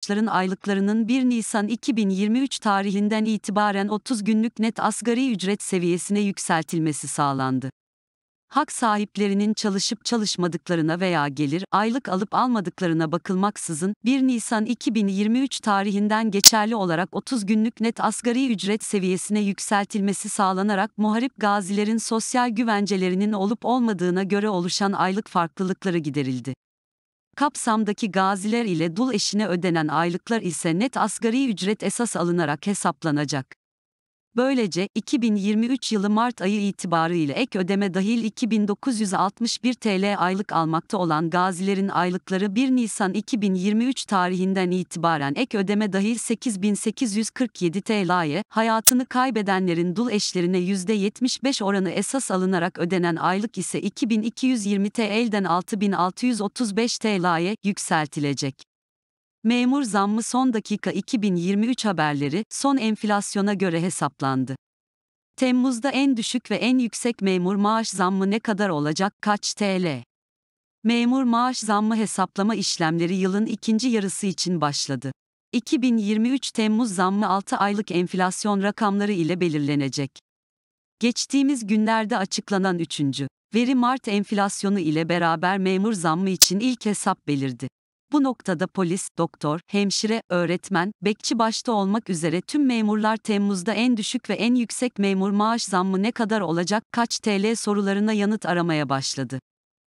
maaşların aylıklarının 1 Nisan 2023 tarihinden itibaren 30 günlük net asgari ücret seviyesine yükseltilmesi sağlandı. Hak sahiplerinin çalışıp çalışmadıklarına veya gelir, aylık alıp almadıklarına bakılmaksızın, 1 Nisan 2023 tarihinden geçerli olarak 30 günlük net asgari ücret seviyesine yükseltilmesi sağlanarak muharip gazilerin sosyal güvencelerinin olup olmadığına göre oluşan aylık farklılıkları giderildi. Kapsamdaki gaziler ile dul eşine ödenen aylıklar ise net asgari ücret esas alınarak hesaplanacak. Böylece, 2023 yılı Mart ayı itibarıyla ek ödeme dahil 2.961 TL aylık almakta olan gazilerin aylıkları 1 Nisan 2023 tarihinden itibaren ek ödeme dahil 8.847 TL'ye, hayatını kaybedenlerin dul eşlerine %75 oranı esas alınarak ödenen aylık ise 2.220 TL'den 6.635 TL'ye yükseltilecek. Memur zammı son dakika 2023 haberleri, son enflasyona göre hesaplandı. Temmuz'da en düşük ve en yüksek memur maaş zammı ne kadar olacak, kaç TL? Memur maaş zammı hesaplama işlemleri yılın ikinci yarısı için başladı. 2023 Temmuz zammı 6 aylık enflasyon rakamları ile belirlenecek. Geçtiğimiz günlerde açıklanan 3. veri Mart enflasyonu ile beraber memur zammı için ilk hesap belirdi. Bu noktada polis, doktor, hemşire, öğretmen, bekçi başta olmak üzere tüm memurlar Temmuz'da en düşük ve en yüksek memur maaş zammı ne kadar olacak, kaç TL sorularına yanıt aramaya başladı.